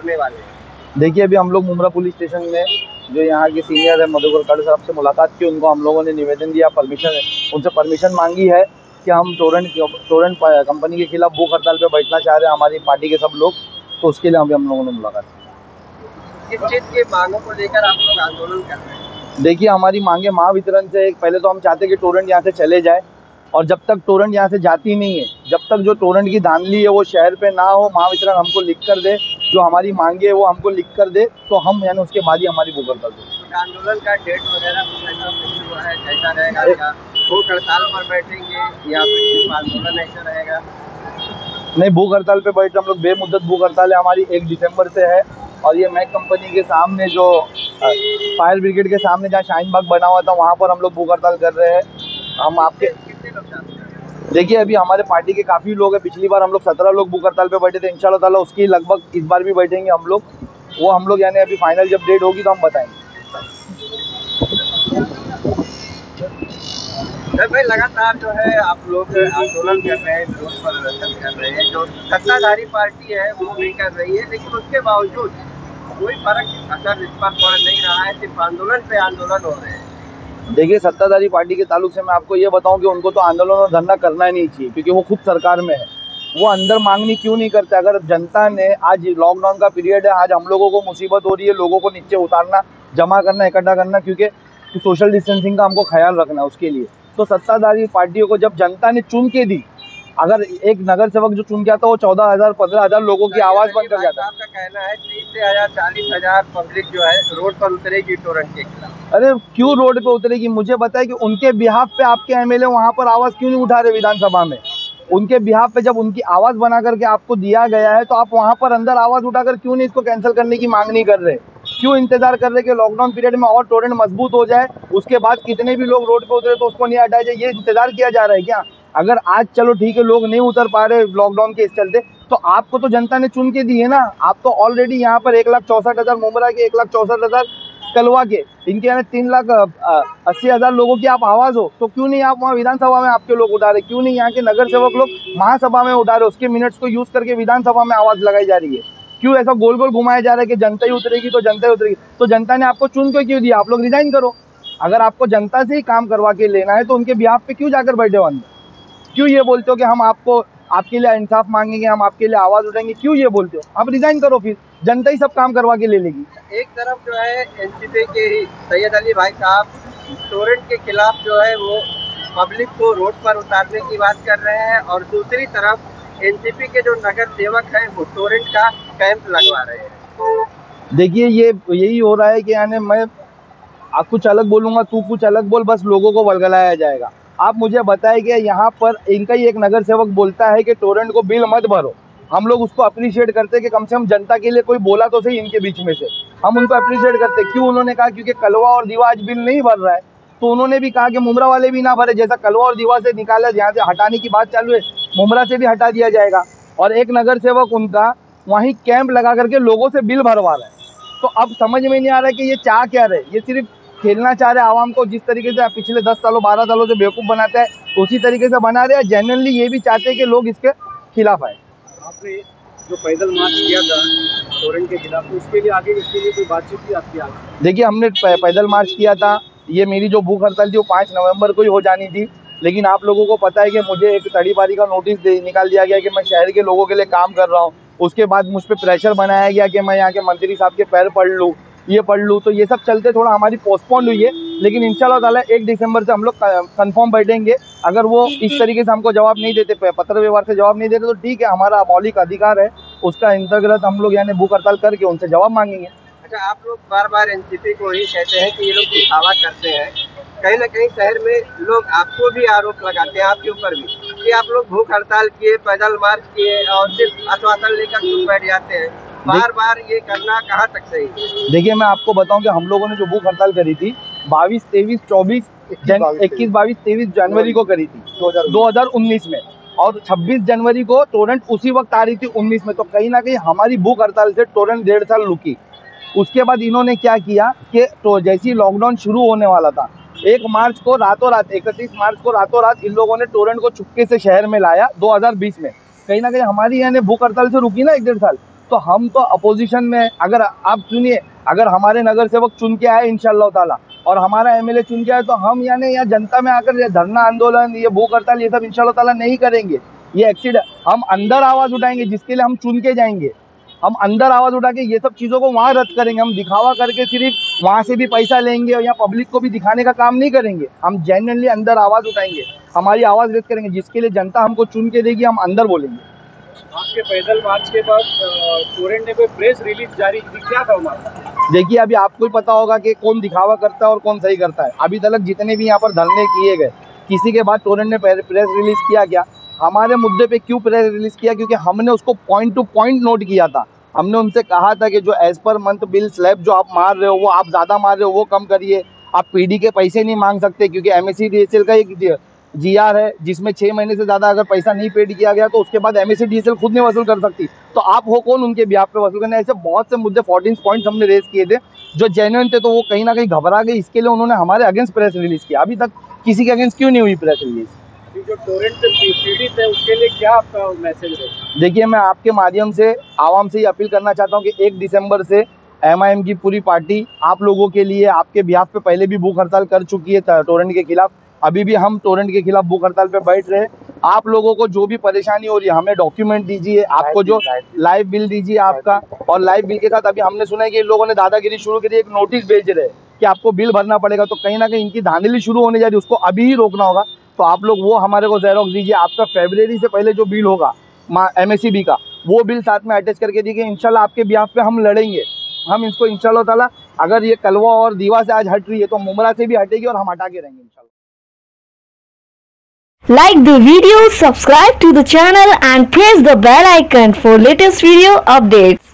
करने वाले हैं? देखिए, अभी हम लोग मुमरा पुलिस स्टेशन में जो यहाँ के सीनियर है मधुकर कड़ साहब से मुलाकात की, उनको हम लोगों ने निवेदन दिया, उनसे परमिशन मांगी है कि हम टोरेंट कंपनी के खिलाफ भूख हड़ताल पे बैठना चाह रहे हैं, हमारी पार्टी के सब लोग। तो उसके लिए हम लोगों ने मुलाकात की। किस चीज की मांगों को लेकर आप लोग आंदोलन कर रहे हैं? देखिए, हमारी मांगे महावितरण से पहले तो हम चाहते हैं कि टोरेंट यहाँ से चले जाए, और जब तक टोरेंट यहाँ से जाती नहीं है, जब तक जो टोरेंट की धांधली है वो शहर पे ना हो, महावितरण हमको लिख कर दे, जो हमारी मांगे है वो हमको लिख कर दे, तो हम यानी उसके बाद ही हमारी भूख हड़ताल देंगे। आंदोलन का डेट वगैरह कैसा रहेगा? क्या भूख हड़ताल पर बैठेंगे या फिर सिर्फ आंदोलन ऐसा रहेगा? नहीं, भूख हड़ताल पे बैठ हम लोग बेमुद्दत भूख हड़ताल है हमारी 1 दिसंबर से है। और ये मैक कंपनी के सामने जो फायर ब्रिगेड के सामने जहाँ शाहीन बाग बना हुआ था, वहाँ पर हम लोग भूख हड़ताल कर रहे हैं। हम आपके कितने लोग चाहते हैं? देखिए, अभी हमारे पार्टी के काफ़ी लोग हैं। पिछली बार हम लोग 17 लोग भूख हड़ताल पे बैठे थे। इंशाल्लाह ताला उसकी लगभग इस बार भी बैठेंगे हम लोग। वो हम लोग यानी अभी फाइनल जब डेट होगी तो हम बताएंगे। भाई, लगातार जो है आप लोग आंदोलन कर रहे हैं, विरोध प्रदर्शन कर रहे हैं, जो सत्ताधारी पार्टी है वो नहीं कर रही है, लेकिन उसके बावजूद कोई फर्क असर इस पर पड़ नहीं रहा है, सिर्फ आंदोलन पे आंदोलन हो रहे हैं। देखिए, सत्ताधारी पार्टी के ताल्लुक से मैं आपको ये बताऊं कि उनको तो आंदोलन और धरना करना ही नहीं चाहिए, क्योंकि वो खुद सरकार में है। वो अंदर मांगनी क्यों नहीं करते? अगर जनता ने, आज लॉकडाउन का पीरियड है, आज हम लोगों को मुसीबत हो रही है, लोगों को नीचे उतारना, जमा करना, इकट्ठा करना, क्योंकि सोशल डिस्टेंसिंग का हमको ख्याल रखना है उसके लिए। तो सत्ताधारी पार्टियों को जब जनता ने चुन के दी, अगर एक नगर सेवक जो चुन के आता है वो 14,000 15,000 लोगों की आवाज बंद कर जाता है। आपका कहना है 30 से 40,000 पब्लिक जो है रोड पर उतरेगी टोरेंट के खिलाफ। अरे क्यों रोड पे उतरेगी? मुझे बताए कि उनके बिहाफ पे आपके एमएलए वहां पर आवाज क्यों नहीं उठा रहे विधानसभा में? उनके बिहाफ पे जब उनकी आवाज बना करके आपको दिया गया है, तो आप वहां पर अंदर आवाज उठाकर क्यों नहीं इसको कैंसिल करने की मांग नहीं कर रहे? क्यों इंतजार कर रहे कि लॉकडाउन पीरियड में और टोरेंट मजबूत हो जाए, उसके बाद कितने भी लोग रोड पे उतरे तो उसको नहीं हटाया जाए? ये इंतजार किया जा रहा है क्या? अगर आज चलो ठीक है, लोग नहीं उतर पा रहे लॉकडाउन के इस चलते, तो आपको तो जनता ने चुन के दी है ना। आप तो ऑलरेडी यहाँ पर 1,64,000 मुमरा के, 1,64,000 कलवा के, इनके यहाँ 3,80,000 लोगों की आप आवाज हो, तो क्यों नहीं आप वहाँ विधानसभा में आपके लोग उठा रहे? क्यों नहीं यहाँ के नगर सेवक लोग महासभा में उठा रहे? उसके मिनट्स को यूज करके विधानसभा में आवाज लगाई जा रही है। क्यों ऐसा गोल गोल घुमाया जा रहा है कि जनता ही उतरेगी तो जनता ही उतरेगी? तो जनता ने आपको चुन के क्यों दिया? आप लोग रिजाइन करो। अगर आपको जनता से ही काम करवा के लेना है तो उनके बिहाफ पे क्यों जाकर बैठे हो अंदर? क्यों ये बोलते हो कि हम आपके लिए इंसाफ मांगेंगे, हम आपके लिए आवाज उठाएंगे? क्यों ये बोलते हो? आप रिजाइन करो, फिर जनता ही सब काम करवा के ले लेगी। एक तरफ जो है एनसीपी के ही सैयद अली भाई साहब टोरेंट के खिलाफ जो है वो पब्लिक को रोड पर उतारने की बात कर रहे हैं, और दूसरी तरफ एनसीपी के जो नगर सेवक हैं वो टोरेंट का कैंप लगवा रहे हैं। देखिए, ये यही हो रहा है कि यानी मैं कुछ अलग बोलूंगा, तू कुछ अलग बोल, बस लोगों को वलगलाया जाएगा। आप मुझे बताएं कि यहाँ पर इनका ही एक नगर सेवक बोलता है कि टोरेंट को बिल मत भरो। हम लोग उसको अप्रिशिएट करते हैं कि कम से कम जनता के लिए कोई बोला तो सही इनके बीच में से, हम उनको अप्रिशिएट करते हैं। क्यों? उन्होंने कहा क्योंकि कलवा और दीवा आज बिल नहीं भर रहा है, तो उन्होंने भी कहा कि मुमरा वाले भी ना भरे। जैसा कलवा और दीवा से निकाला, यहाँ से हटाने की बात चालू है, मुमरा से भी हटा दिया जाएगा। और एक नगर सेवक उनका वहीं कैंप लगा करके लोगों से बिल भरवा रहा है। तो अब समझ में नहीं आ रहा है कि ये चाह क्या रहे। ये सिर्फ खेलना चाह रहे आवाम को, जिस तरीके से पिछले 10 सालों 12 सालों से बेवकूफ़ बनाते हैं उसी तरीके से बना रहे हैं। जेन्युइनली ये भी चाहते हैं कि लोग इसके खिलाफ आए। आपने जो पैदल मार्च किया था टोरेंट के खिलाफ, उसके लिए आगे इसके लिए कोई बातचीत की आपकी? आज देखिए, हमने पैदल मार्च किया था। ये मेरी जो भूख हड़ताल थी वो 5 नवंबर को ही हो जानी थी, लेकिन आप लोगों को पता है कि मुझे एक तड़ीपारी का नोटिस निकाल दिया गया कि मैं शहर के लोगों के लिए काम कर रहा हूँ। उसके बाद मुझ पर प्रेशर बनाया गया कि मैं यहाँ के मंत्री साहब के पैर पढ़ लूँ, ये पढ़ लूँ। तो ये सब चलते थोड़ा हमारी पोस्टपोन्ड हुई है, लेकिन इंशाल्लाह ताला 1 दिसंबर से हम लोग कंफर्म बैठेंगे। अगर वो इस तरीके से हमको जवाब नहीं देते, पत्र व्यवहार से जवाब नहीं देते, तो ठीक है, हमारा मौलिक अधिकार है, उसका अंतर्गत हम लोग यानी भूख हड़ताल करके उनसे जवाब मांगेंगे। अच्छा, आप लोग बार बार एनसीपी को ही कहते हैं कि ये लोग दिखावा करते हैं। कहीं ना कहीं शहर में लोग आपको भी आरोप लगाते हैं, आपके ऊपर भी, कि आप लोग भूख हड़ताल किए, पैदल मार्च किए और सिर्फ आश्वासन लेकर चुप बैठ जाते हैं। बार बार ये करना कहाँ तक सही है? देखिए, मैं आपको बताऊं कि हम लोगों ने जो भूख हड़ताल करी थी 22, 23, 24, 21, 22, 23 जनवरी को करी थी 2019 में, और 26 जनवरी को टोरेंट उसी वक्त आ रही थी 19 में। तो कहीं ना कहीं हमारी भूख हड़ताल से टोरेंट 1.5 साल रुकी। उसके बाद इन्होंने क्या किया कि तो जैसे ही लॉकडाउन शुरू होने वाला था, 1 मार्च को रातों रात, 31 मार्च को रातों रात इन लोगों ने टोरेंट को चुपके से शहर में लाया 2020 में। कहीं ना कहीं हमारी यानी भूख हड़ताल से रुकी ना 1 डेढ़ साल। तो हम तो अपोजिशन में, अगर आप सुनिए, अगर हमारे नगर सेवक चुन के आए इंशाअल्लाह ताला और हमारा एमएलए चुन के आए, तो हम यानी या जनता में आकर ये धरना आंदोलन, ये भूख हड़ताल, ये सब इंशाअल्लाह ताला नहीं करेंगे। ये एक्सीडेंट हम अंदर आवाज उठाएंगे, जिसके लिए हम चुन के जाएंगे। हम अंदर आवाज उठा के ये सब चीजों को वहां रद्द करेंगे। हम दिखावा करके सिर्फ वहां से भी पैसा लेंगे और यहाँ पब्लिक को भी दिखाने का काम नहीं करेंगे। हम जेन्युइनली अंदर आवाज उठाएंगे, हमारी आवाज रेज करेंगे, जिसके लिए जनता हमको चुन के देगी, हम अंदर बोलेंगे। आपके पैदल मार्च के बाद टोरेंट ने कोई प्रेस रिलीज जारी की, क्या था हमारा? देखिए, अभी आपको ही पता होगा कि कौन दिखावा करता है और कौन सही करता है। अभी तक जितने भी यहाँ पर धरने किए गए, किसी के बाद टोरेंट ने प्रेस रिलीज किया क्या? हमारे मुद्दे पे क्यों प्रेस रिलीज किया? क्योंकि हमने उसको पॉइंट टू पॉइंट नोट किया था। हमने उनसे कहा था कि जो as per month bill slab जो आप मार रहे हो, वो आप ज़्यादा मार रहे हो, वो कम करिए। आप पीडी के पैसे नहीं मांग सकते, क्योंकि MSEDCL का एक GR है जिसमें 6 महीने से ज़्यादा अगर पैसा नहीं पेड किया गया तो उसके बाद MSEDCL खुद नहीं वसूल कर सकती। तो आप हो कौन उनके बिहाफ पे वसूल करने? ऐसे बहुत से मुद्दे 14 पॉइंट्स हमने रेज किए थे जो जेन्युइन थे, तो वो कहीं ना कहीं घबरा गए। इसके लिए उन्होंने हमारे अगेंस्ट प्रेस रिलीज किया। अभी तक किसी के अगेंस्ट क्यों नहीं हुई प्रेस रिलीज? जो टोरेंट पीड़ित है उसके लिए क्या आपका मैसेज है? देखिए, मैं आपके माध्यम से आवाम से ये अपील करना चाहता हूँ कि 1 दिसंबर से MIM की पूरी पार्टी आप लोगों के लिए, आपके बिहाफ पे पहले भी भूख हड़ताल कर चुकी है टोरेंट के खिलाफ। अभी भी हम टोरेंट के खिलाफ भूख हड़ताल पे बैठ रहे हैं। आप लोगों को जो भी परेशानी हो रही है, हमें डॉक्यूमेंट दीजिए, आपको जो लाइव बिल दीजिए आपका, और लाइव बिल के साथ अभी हमने सुना है कि इन लोगों ने दादागिरी शुरू करी, एक नोटिस भेज रहे हैं कि आपको बिल भरना पड़ेगा। तो कहीं ना कहीं इनकी धांधली शुरू होने जा रही है, उसको अभी ही रोकना होगा। तो आप लोग वो हमारे को ज़ेरॉक्स दीजिए, आपका फरवरी से पहले जो बिल होगा MSEB का, वो बिल साथ में अटैच करके दीजिए। इंशाल्लाह आपके बिहाफ पे हम लड़ेंगे। हम इसको इंशाल्लाह ताला, अगर ये कलवा और दीवा से आज हट रही है तो मुमरा से भी हटेगी और हम हटा के रहेंगे इंशाल्लाह। Like the video, subscribe to the channel and press the bell icon for latest video updates.